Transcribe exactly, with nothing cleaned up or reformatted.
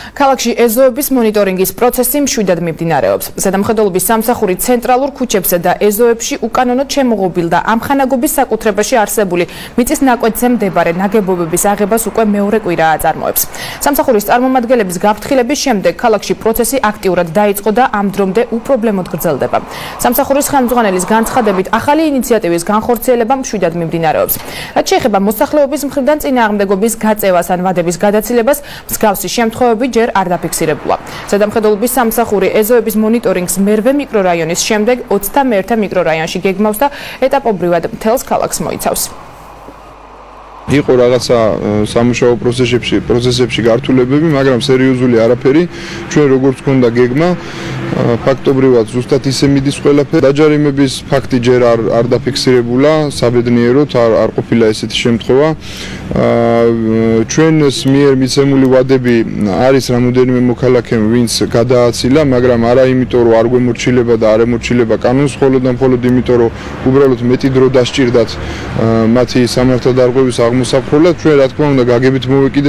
ქალაქში ეზოების მონიტორინგის პროცესი მშვიდად მიმდინარეობს. ზედამხედველობის სამსახური ცენტრალურ ქუჩებსა და ეზოებში უკანონოდ შემოღობილ და ამხანაგობის საკუთრებაში არსებული მიწის ნაკვეთზე მდებარე ნაგებობების აღებას უკვე მეორე კვირა აწარმოებს. სამსახურის წარმომადგენლების გაფრთხილების შემდეგ ქალაქში პროცესი აქტიურად დაიწყო და ამ დრომდე უპრობლემოდ გრძელდება. სამსახურის ხელმძღვანელის განცხადებით, ახალი ინიციატივის განხორციელება მშვიდად მიმდინარეობს. რაც შეეხება მოსახლეობის მხრიდან წინააღმდეგობის გაწევას ან ვადების გადაცილებას, მსგავსი შემთხვევები ჯერ არ დაფიქსირებულა. ზედამხედველობის სამსახური ეზოების მონიტორინგს მერვე მიკრორაიონის შემდეგ ოცდამეერთე მიკრორაიონში გეგმავს და ეტაპობრივად მთელს ქალაქს მოიცავს. იყო რაღაცა სამუშაო პროცესებში, პროცესებში გართულებები, მაგრამ სერიოზული არაფერი. ჩვენ როგორც გქონდა გეგმა, ფაქტობრივად ზუსტად ისე მიდის ყველაფერი. დაჯარიმების ფაქტი ჯერ არ არ დაფიქსირებულა, საბედნიეროდ არ არ ყოფილა ესეთი შემთხვევა. ჩვენს მიერ მიცემული ვადები არის რამოდენიმე მოქალაქემ, ვინც გადააცილა, მაგრამ არა იმიტომ, რომ არ გვემორჩილება და არ ემორჩილება კანონს, მხოლოდ და მხოლოდ იმიტომ, რომ უბრალოდ მეტი დრო დასჭირდათ მათი სამართალდარღვევის აღმოსაფრთხებლად. ჩვენ რა თქმა უნდა გაგებით მოვეკიდეთ